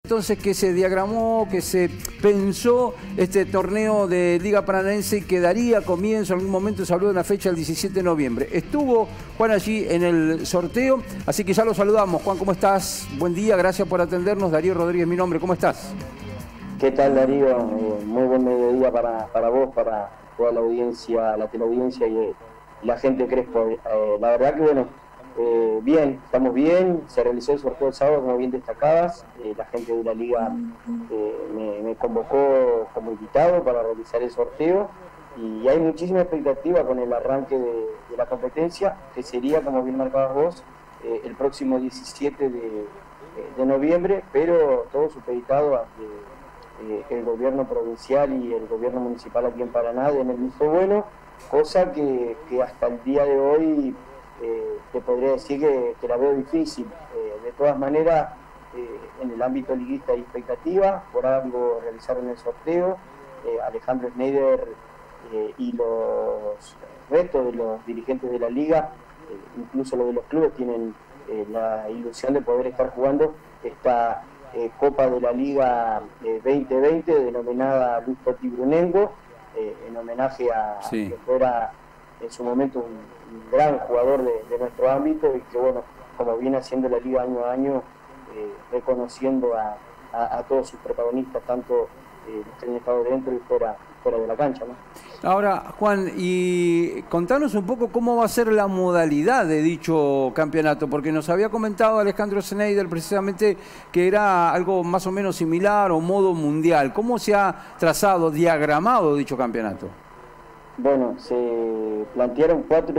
Entonces que se diagramó, que se pensó este torneo de Liga Paranaense que daría comienzo en algún momento, se habló de una fecha el 17 de noviembre. Estuvo Juan allí en el sorteo, así que ya lo saludamos. Juan, ¿cómo estás? Buen día, gracias por atendernos. Darío Rodríguez, mi nombre, ¿cómo estás? ¿Qué tal, Darío? Muy buen mediodía para vos, para toda la audiencia, la teleaudiencia y la gente de Crespo. La verdad que bueno, bien, estamos bien, se realizó el sorteo el sábado, como bien destacabas, la gente de la liga me convocó como invitado para realizar el sorteo y hay muchísima expectativa con el arranque de la competencia, que sería, como bien marcabas vos, el próximo 17 de noviembre, pero todo supeditado a que el gobierno provincial y el gobierno municipal aquí en Paraná den el visto bueno, cosa que hasta el día de hoy te podría decir que la veo difícil. De todas maneras, en el ámbito liguista hay expectativa, por algo realizaron el sorteo. Alejandro Schneider y los restos de los dirigentes de la liga, incluso los de los clubes, tienen la ilusión de poder estar jugando esta Copa de la Liga 2020, denominada Luis Totti Brunengo, en homenaje a que fuera en su momento un gran jugador de nuestro ámbito y que, bueno, como viene haciendo la liga año a año, reconociendo a todos sus protagonistas, tanto los que han estado dentro y fuera de la cancha, ¿no? Ahora, Juan, y contanos un poco cómo va a ser la modalidad de dicho campeonato, porque nos había comentado Alejandro Schneider precisamente que era algo más o menos similar o modo mundial. ¿Cómo se ha trazado, diagramado dicho campeonato? Bueno, se plantearon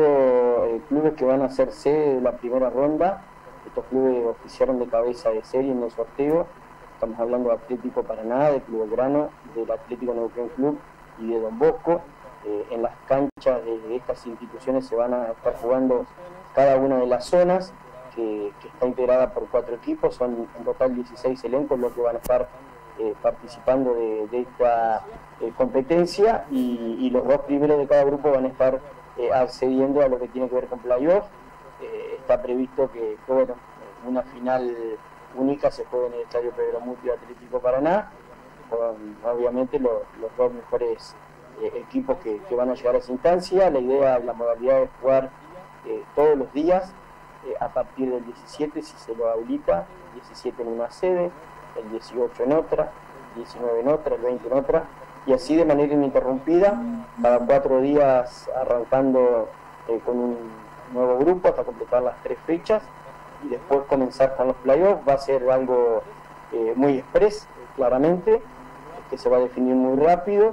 4 clubes que van a ser sede de la primera ronda. Estos clubes oficiaron de cabeza de serie en el sorteo. Estamos hablando de Atlético Paraná, de Club Belgrano, del Atlético Neuquén Club y de Don Bosco. En las canchas de estas instituciones se van a estar jugando cada una de las zonas, que está integrada por 4 equipos. Son en total 16 elencos los que van a estar participando de esta competencia, y los 2 primeros de cada grupo van a estar accediendo a lo que tiene que ver con playoff. Está previsto que bueno, una final única se juegue en el Estadio Pedro Muti Atlético Paraná, con obviamente los 2 mejores equipos que van a llegar a esa instancia. La idea, la modalidad es jugar todos los días, a partir del 17, si se lo habilita, 17 en una sede, el 18 en otra, 19 en otra, el 20 en otra, y así de manera ininterrumpida, cada 4 días arrancando con un nuevo grupo hasta completar las 3 fechas, y después comenzar con los playoffs. Va a ser algo muy express, claramente, que se va a definir muy rápido,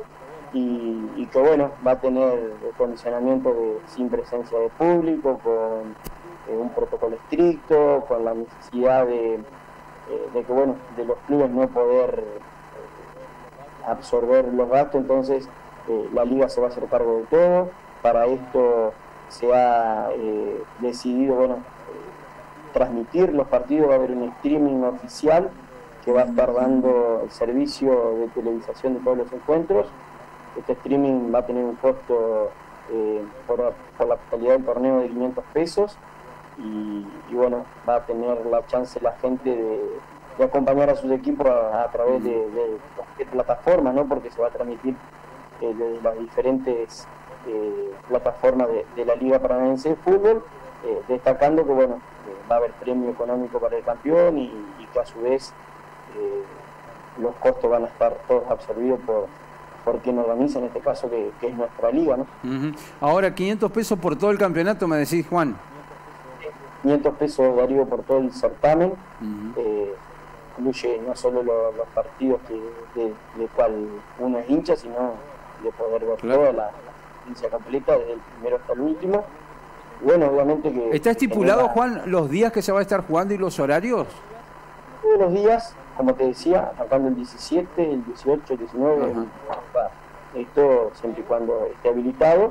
y que bueno, va a tener el condicionamiento sin presencia de público, con un protocolo estricto, con la necesidad de que bueno, de los clubes no poder absorber los gastos. Entonces la liga se va a hacer cargo de todo. Para esto se ha decidido, bueno, transmitir los partidos. Va a haber un streaming oficial que va a estar dando el servicio de televisación de todos los encuentros. Este streaming va a tener un costo por la totalidad del torneo de 500 pesos. Y bueno, va a tener la chance la gente de acompañar a sus equipos a través de plataformas, ¿no? Porque se va a transmitir de las diferentes plataformas de la Liga Paranaense de Fútbol, destacando que bueno, va a haber premio económico para el campeón, y que a su vez los costos van a estar todos absorbidos por quien organiza, en este caso que es nuestra liga, ¿no? Ahora, 500 pesos por todo el campeonato, me decís, Juan. 500 pesos, Darío, por todo el certamen. Incluye no solo los partidos de cual uno es hincha, sino de poder ver toda la experiencia completa, desde el primero hasta el último. Y bueno, obviamente que... ¿Está estipulado, Juan, los días que se va a estar jugando y los horarios? Todos los días, como te decía, arrancando el 17, el 18, el 19, esto siempre y cuando esté habilitado.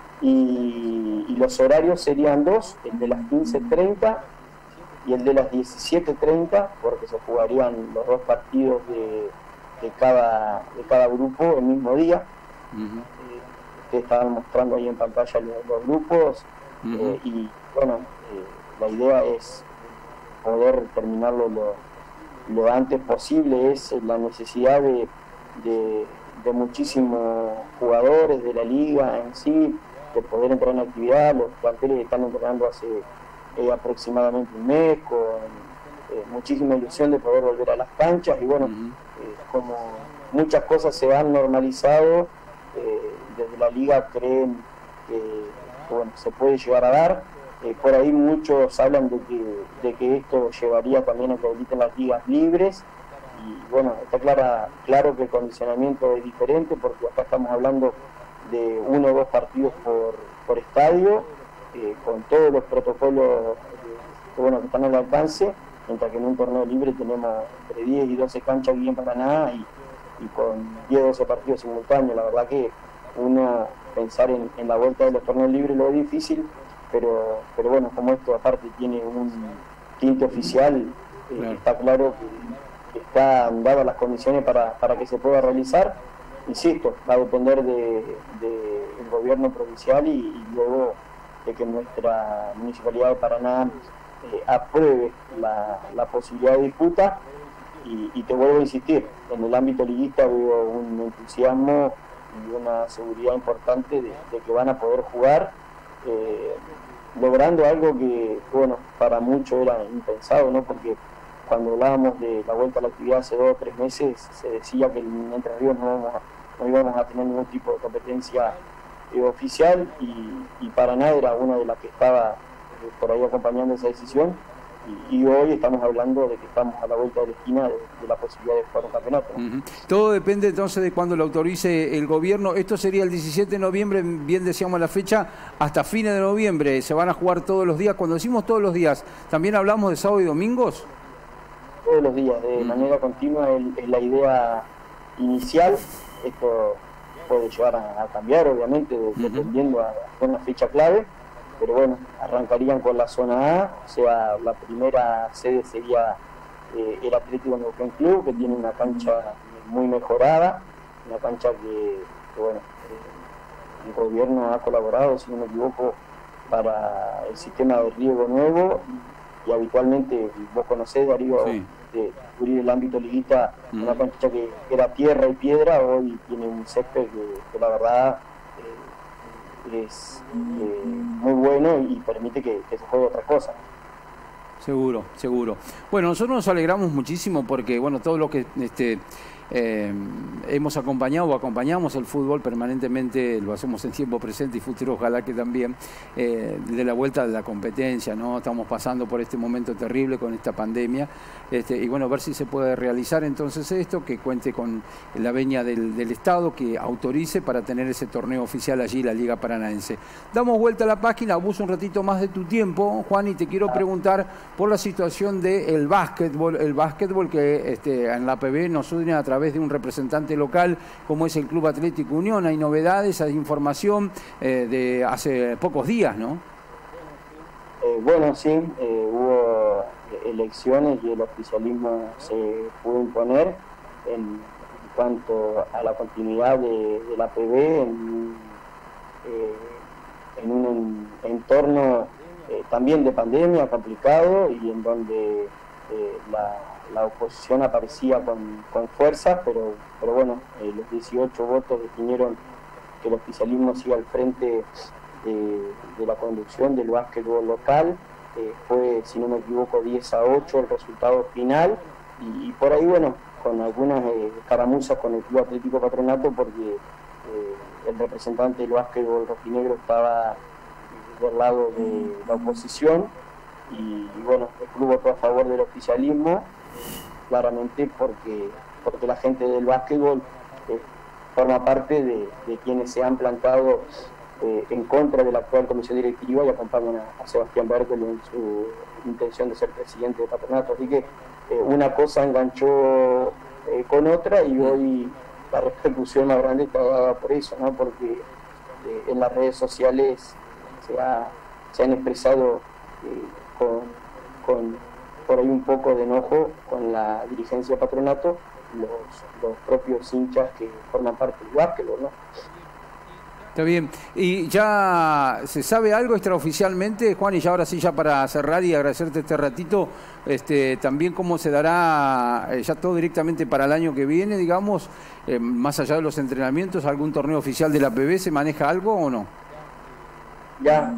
Y los horarios serían 2, el de las 15:30 y el de las 17:30, porque se jugarían los 2 partidos de cada grupo el mismo día. Ustedes estaban mostrando ahí en pantalla los grupos, y bueno, la idea es poder terminarlo lo antes posible, es la necesidad de muchísimos jugadores de la liga en sí, de poder entrar en actividad. Los planteles están entrenando hace aproximadamente un mes, con muchísima ilusión de poder volver a las canchas, y bueno, como muchas cosas se han normalizado, desde la liga creen que bueno, se puede llegar a dar. Por ahí muchos hablan de que esto llevaría también a que habiliten las ligas libres, y bueno, está claro que el condicionamiento es diferente, porque acá estamos hablando de 1 o 2 partidos por estadio, con todos los protocolos que están al alcance, mientras que en un torneo libre tenemos entre 10 y 12 canchas aquí en Paraná, y con 10 o 12 partidos simultáneos. La verdad que uno pensar en la vuelta de los torneos libres lo es difícil, pero bueno, como esto aparte tiene un tinte oficial, claro, está claro que están dadas las condiciones para que se pueda realizar. Insisto, va a depender del gobierno provincial y luego de que nuestra municipalidad de Paraná apruebe la posibilidad de disputa. Y te vuelvo a insistir, en el ámbito liguista veo un entusiasmo y una seguridad importante de que van a poder jugar, logrando algo que bueno, para muchos era impensado, ¿no? Porque cuando hablábamos de la vuelta a la actividad hace 2 o 3 meses, se decía que en Entre Ríos no íbamos a tener ningún tipo de competencia oficial, y Paraná era una de las que estaba por ahí acompañando esa decisión, y hoy estamos hablando de que estamos a la vuelta de la esquina de la posibilidad de jugar un campeonato, ¿no? Todo depende entonces de cuando lo autorice el gobierno. Esto sería el 17 de noviembre, bien decíamos la fecha, hasta fines de noviembre. Se van a jugar todos los días. Cuando decimos todos los días, ¿también hablamos de sábado y domingos? Todos los días, de manera continua, es la idea inicial. Esto puede llegar a cambiar, obviamente, dependiendo a una fecha clave, pero bueno, arrancarían con la zona A, o sea, la primera sede sería el Atlético Neuquén Club, que tiene una cancha muy mejorada, una cancha que bueno, el gobierno ha colaborado, si no me equivoco, para el sistema de riego nuevo, y habitualmente, vos conocés, Darío, sí, de cubrir el ámbito liguista, una cancha que era tierra y piedra, hoy tiene un césped que la verdad es muy bueno y permite que se juegue otra cosa. Seguro, seguro. Bueno, nosotros nos alegramos muchísimo porque, bueno, todo lo que hemos acompañado o acompañamos el fútbol permanentemente, lo hacemos en tiempo presente y futuro, ojalá que también, de la vuelta de la competencia, ¿no? Estamos pasando por este momento terrible con esta pandemia, y bueno, ver si se puede realizar entonces esto, que cuente con la venia del Estado, que autorice para tener ese torneo oficial allí, la Liga Paranaense. Damos vuelta a la página, abuso un ratito más de tu tiempo, Juan, y te quiero preguntar por la situación del básquetbol, el básquetbol que en la APB nos une a través de un representante local como es el Club Atlético Unión. Hay novedades, hay información de hace pocos días, ¿no? Bueno, sí, hubo elecciones y el oficialismo se pudo imponer en cuanto a la continuidad de la APB en un entorno también de pandemia complicado, y en donde la oposición aparecía con fuerza, pero bueno, los 18 votos definieron que el oficialismo siga al frente de la conducción del básquetbol local. Fue, si no me equivoco, 10-8 el resultado final, y por ahí, bueno, con algunas escaramuzas con el Club Atlético Patronato, porque el representante del básquetbol rojinegro estaba del lado de la oposición, y bueno, el club votó a favor del oficialismo, claramente porque la gente del básquetbol forma parte de quienes se han plantado en contra de la actual comisión directiva y acompañan a Sebastián Berkel en su intención de ser presidente de Patronato. Así que una cosa enganchó con otra, y hoy la repercusión más grande está dada por eso, ¿no? Porque en las redes sociales se han expresado con por ahí un poco de enojo con la dirigencia de Patronato, los propios hinchas que forman parte del básquetbol, ¿no? Está bien. ¿Y ya se sabe algo extraoficialmente, Juan? Y ya ahora sí, ya para cerrar y agradecerte este ratito, también cómo se dará ya todo directamente para el año que viene, digamos, más allá de los entrenamientos, algún torneo oficial de la PB, ¿se maneja algo o no? Ya,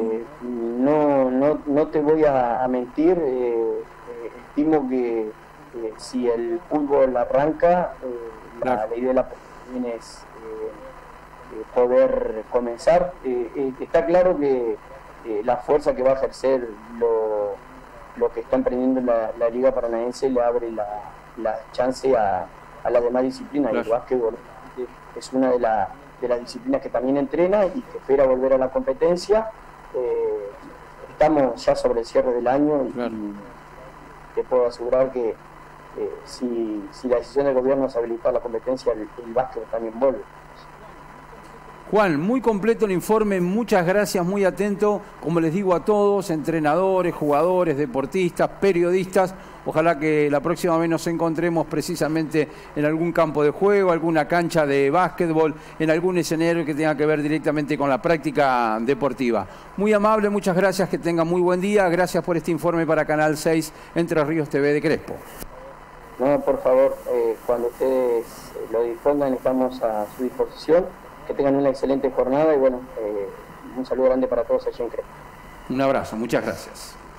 no te voy a mentir, estimo que si el fútbol arranca, Claro. la idea de la PB es poder comenzar. Está claro que la fuerza que va a ejercer lo que está emprendiendo la Liga Paranaense le abre la chance a las demás disciplinas. Claro. El básquetbol es una de las disciplinas que también entrena y que espera volver a la competencia. Estamos ya sobre el cierre del año y, Claro. y te puedo asegurar que si la decisión del gobierno es habilitar la competencia, el básquet también vuelve. Juan, muy completo el informe, muchas gracias, muy atento, como les digo a todos, entrenadores, jugadores, deportistas, periodistas, ojalá que la próxima vez nos encontremos precisamente en algún campo de juego, alguna cancha de básquetbol, en algún escenario que tenga que ver directamente con la práctica deportiva. Muy amable, muchas gracias, que tengan muy buen día, gracias por este informe para Canal 6, Entre Ríos TV de Crespo. No, por favor, cuando ustedes lo dispongan, estamos a su disposición. Que tengan una excelente jornada y bueno, un saludo grande para todos allí en Crespo. Un abrazo, muchas gracias.